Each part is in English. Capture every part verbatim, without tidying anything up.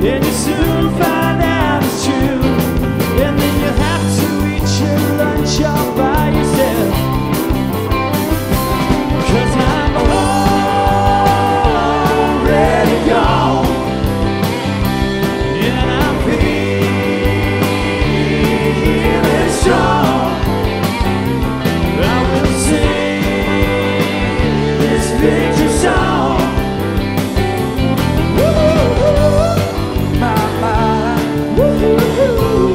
and you soon find out it's true. And then you have to eat your lunch all by yourself. 'Cause I'm already gone, and I'm feeling strong. I will sing this victory song. Woo-hoo, my, my, woo-hoo.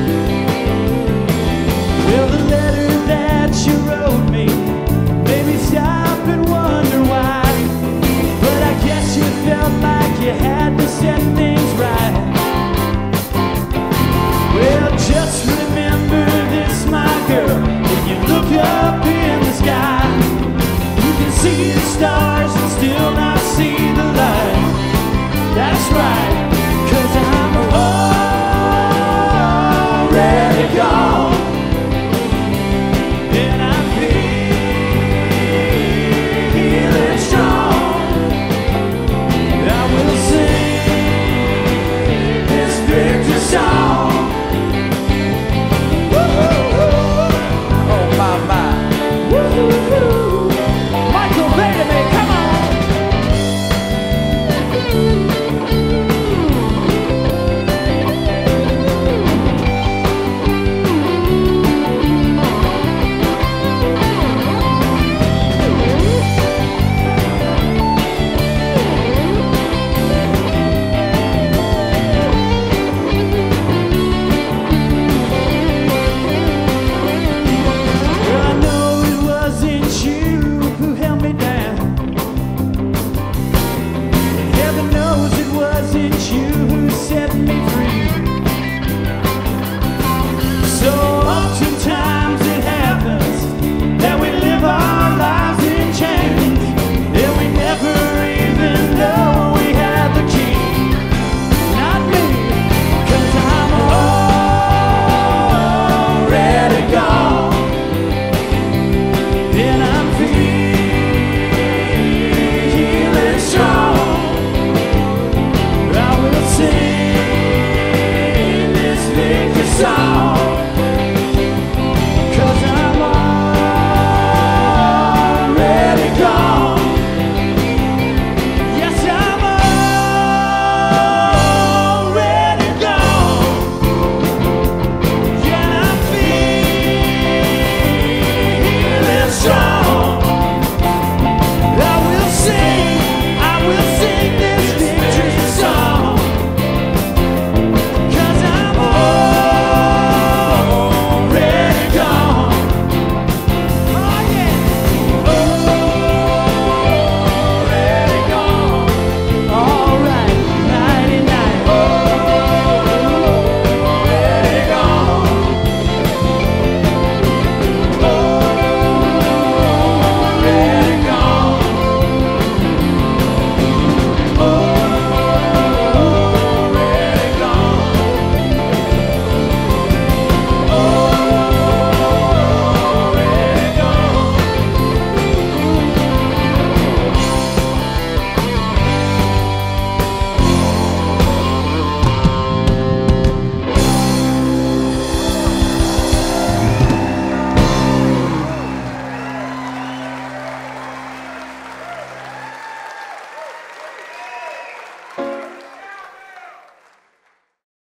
Well, the letter that you wrote me made me stop and wonder why. But I guess you felt like you had to set things right. Well, just remember this, my girl. When you look up in the sky, you can see the stars and still not see the light. That's right.